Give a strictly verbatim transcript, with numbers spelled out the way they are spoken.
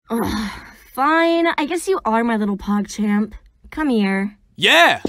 Ugh, fine, I guess you are my little PogChamp. Come here. Yeah!